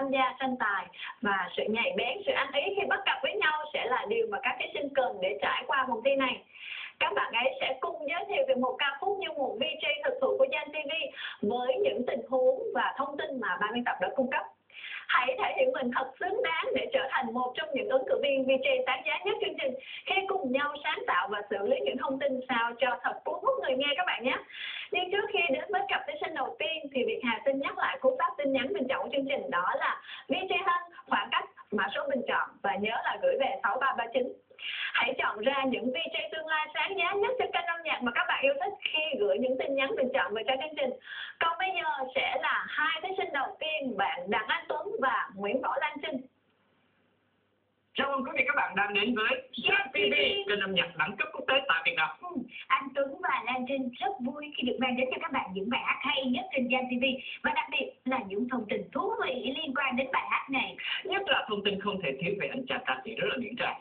tham gia tranh tài và sự nhạy bén, sự ăn ý khi bắt cặp với nhau sẽ là điều mà các thí sinh cần để trải qua vòng thi này. Các bạn ấy sẽ cùng giới thiệu về một ca khúc như một VJ thực thụ của Gen TV với những tình huống và thông tin mà ban biên tập đã cung cấp. Hãy thể hiện mình thật xứng đáng để trở thành một trong những ứng cử viên VJ đáng giá nhất chương trình khi cùng nhau sáng tạo và xử lý những thông tin sao cho thật cuốn hút người nghe các bạn nhé. Nhưng trước khi đến với cặp thí sinh đầu tiên thì Việt Hà xin nhắc lại cú pháp tin nhắn bình chọn của chương trình, đó là VJ Hân, khoảng cách, mã số bình chọn và nhớ là gửi về 6339. Hãy chọn ra những VJ tương lai sáng giá nhất trên kênh âm nhạc mà các bạn yêu thích khi gửi những tin nhắn bình chọn về cho chương trình. Còn bây giờ sẽ là hai thí sinh đầu tiên, bạn Đặng Anh Tuấn và Nguyễn Võ Lan Trinh. Chào mừng quý vị các bạn đang đến với Gen TV, kênh âm nhạc đẳng cấp quốc tế tại Việt Nam. Anh Tuấn và Lan Trinh rất vui khi được mang đến cho các bạn những bài hát hay nhất trên Gen TV và đặc biệt là những thông tin thú vị liên quan đến bài hát này. Nhất là thông tin không thể thiếu về anh chàng ca sĩ rất là điển trai.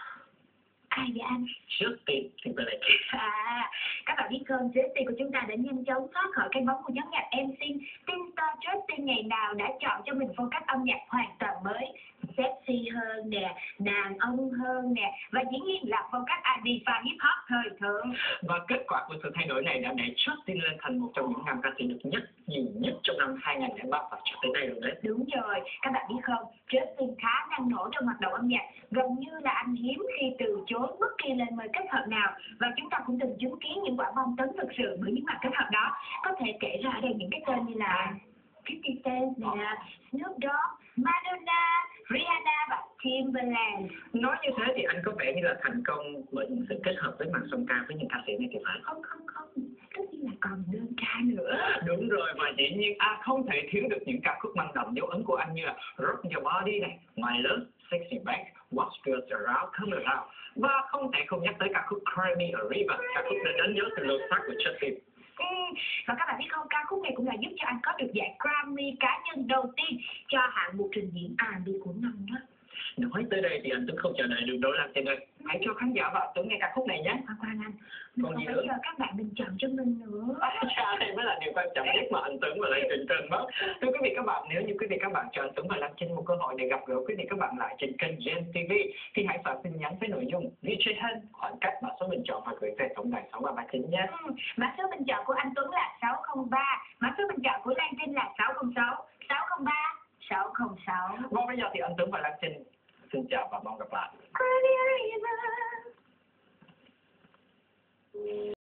Ai vậy anh? Justin Timberlake. Các bạn biết không, Justin của chúng ta đã nhanh chóng thoát khỏi cái bóng của nhóm nhạc NSYNC. Teen star Justin ngày nào đã chọn cho mình phong cách âm nhạc hoàn toàn mới, sexy hơn nè, đàn ông hơn nè, và dĩ nhiên là phong cách R&B và hip hop thời thượng. Và kết quả của sự thay đổi này đã đẩy Justin lên thành một trong những nam ca sĩ được nhiều nhất trong năm 2003 và cho tới nay rồi đấy. Đúng rồi, các bạn biết không, Justin khá năng nổ trong hoạt động âm nhạc, gần như là anh hiếm khi từ chối bất kỳ lời mời kết hợp nào, và chúng ta cũng từng chứng kiến những quả bom tấn thực sự bởi những màn kết hợp đó. Có thể kể ra ở đây những cái tên như là 50 Cent nè, Snoop Dogg, Madonna, Rihanna và Timberland. Nói như thế thì anh có vẻ như là thành công bởi những sự kết hợp với màn song ca với những ca sĩ này thì phải. Không, tất nhiên là còn đơn ca nữa. Đúng rồi, và dĩ nhiên không thể thiếu được những ca khúc mang đậm dấu ấn của anh như là Rock Your Body này, My Love, Sexy Back, What Goes Around Come Around, và không thể không nhắc tới ca khúc Cry Me a River, ca khúc đã đánh dấu từ lột xác của Justin. Và các bạn biết không, ca khúc này cũng là giúp cho anh có được giải Grammy cá nhân đầu tiên cho hạng mục trình diễn R&B của năm đó. Nói tới đây thì anh Tuấn không chờ đợi được đâu Lan Trinh ơi. Hãy cho khán giả và Tuấn nghe ca khúc này nhé. Khoan anh, còn bây giờ các bạn bình chọn cho mình nữa. Đây mới là điều quan trọng nhất mà anh Tuấn và Lan Trinh trên mất. Thưa quý vị các bạn, nếu như quý vị các bạn cho anh Tuấn và Lan Trinh một cơ hội để gặp gỡ quý vị các bạn lại trên kênh Gen TV thì hãy soạn tin nhắn với nội dung VJ Hân, khoảng cách, mã số bình chọn và gửi về tổng đài 6339 nhé. Mã số bình chọn của anh Tuấn là 603, mã số bình chọn của Lan Trinh là 606, 603, 606. Và bây giờ thì anh Tuấn và Lan Trinh xin chào và mong gặp lại.